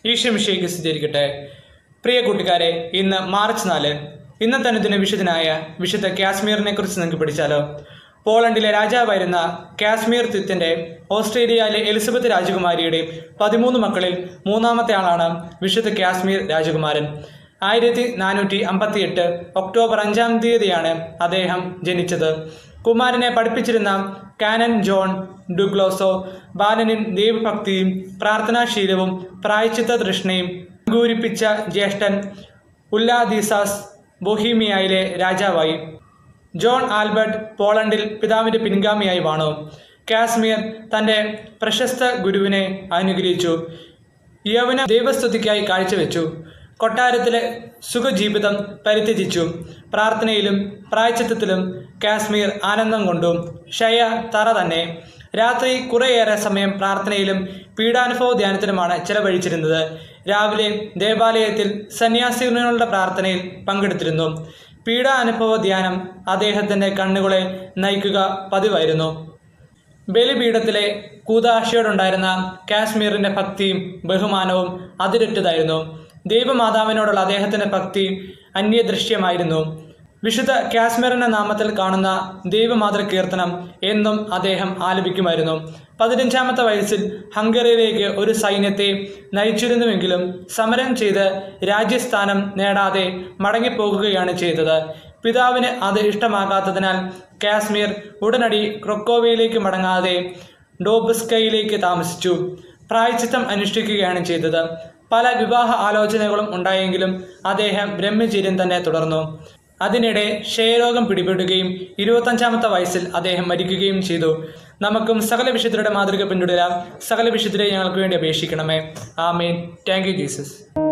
ഈശ്വമിശിഹായ്ക്ക് സ്തുതിയായിരിക്കട്ടെ. പ്രിയ കൂട്ടുകാരെ, ഇന്ന് മാർച്ച് 4. ഇന്നത്തെ അനുദിന വിശുദ്ധനായ വിശുദ്ധ കാശ്മീരിനെ കുറിച്ച് നിങ്ങൾക്ക് പഠിച്ചാലോ? പോളണ്ടിലെ രാജാവായിരുന്ന കാശ്മീർ ത്വിത്തിന്റെ ഓസ്ട്രേലിയയിലെ എലിസബത്ത് രാജകുമാരിയുടെ 13 മക്കളിൽ മൂന്നാമത്തെ ആളാണ് വിശുദ്ധ കാശ്മീർ രാജകുമാരൻ. 1458 ഒക്ടോബർ 5-ാം തീയതിയാണ് അദ്ദേഹം ജനിച്ചത്. കുമാരനെ പഠിപ്പിച്ചിരുന്ന കാനൻ ജോൺ ഡുഗ്ലോസോ ബാലനിൽ ദൈവഭക്തിയും പ്രാർത്ഥനാശീലവും പ്രായശ്ചിത്ത തൃഷ്ണയും അങ്കൂരിപ്പിച്ച ജ്യേഷ്ഠൻ ഉല്ലാദീസാസ് ബൊഹീമിയയിലെ രാജാവായി. ജോൺ ആൽബർട്ട് പോളണ്ടിൽ പിതാവിൻ്റെ പിൻഗാമിയായി വാണു. കാശ്മീർ തൻ്റെ പ്രശസ്ത ഗുരുവിനെ അനുഗ്രഹിച്ചു. യൗവന ദൈവസ്തുതിക്കായി കാഴ്ചവെച്ചു. കൊട്ടാരത്തിലെ സുഖജീവിതം പരിത്യജിച്ചു. പ്രാർത്ഥനയിലും പ്രായശ്ചിത്തത്തിലും കാശ്മീർ ആനന്ദം കൊണ്ടു. ക്ഷയ തറ തന്നെ. രാത്രി കുറേയേറെ സമയം പ്രാർത്ഥനയിലും പീഡാനുഭവ ധ്യാനത്തിലുമാണ് ചെലവഴിച്ചിരുന്നത്. രാവിലെ ദേവാലയത്തിൽ സന്യാസികളുടെ പ്രാർത്ഥനയിൽ പങ്കെടുത്തിരുന്നു. പീഡാനുഭവ ധ്യാനം അദ്ദേഹത്തിൻ്റെ കണ്ണുകളെ നയിക്കുക പതിവായിരുന്നു. ബലിപീഠത്തിലെ കൂദാശയോടുണ്ടായിരുന്ന കാശ്മീരിൻ്റെ ഭക്തിയും ബഹുമാനവും അതിരറ്റതായിരുന്നു. ദൈവമാതാവിനോടുള്ള അദ്ദേഹത്തിൻ്റെ ഭക്തി അന്യദൃശ്യമായിരുന്നു. വിശുദ്ധ കാശ്മീർ എന്ന നാമത്തിൽ കാണുന്ന ദൈവമാതൃ കീർത്തനം എന്നും അദ്ദേഹം ആലപിക്കുമായിരുന്നു. 15-ാമത്തെ വയസ്സിൽ ഹംഗറിയിലേക്ക് ഒരു സൈന്യത്തെ നയിച്ചിരുന്നുവെങ്കിലും സമരം ചെയ്ത് രാജ്യസ്ഥാനം നേടാതെ മടങ്ങിപ്പോകുകയാണ് ചെയ്തത്. പിതാവിന് അത് ഇഷ്ടമാകാത്തതിനാൽ കാശ്മീർ ഉടനടി ക്രൊക്കോവയിലേക്ക് മടങ്ങാതെ ഡോബസ്കയിലേക്ക് താമസിച്ചു. പ്രായശ്ചിത്തം അനുഷ്ഠിക്കുകയാണ് ചെയ്തത്. പല വിവാഹ ആലോചനകളും ഉണ്ടായെങ്കിലും അദ്ദേഹം ബ്രഹ്മചര്യം തന്നെ തുടർന്നു. അതിനിടെ ക്ഷയരോഗം പിടിപെടുകയും 25-ാമത്തെ വയസ്സിൽ അദ്ദേഹം മരിക്കുകയും ചെയ്തു. നമുക്കും സകല വിശുദ്ധരുടെ മാതൃക പിന്തുടരാം. സകല വിശുദ്ധരെ ഞങ്ങൾക്ക് വേണ്ടി അപേക്ഷിക്കണമേ. ആമേൻ. Thank you Jesus.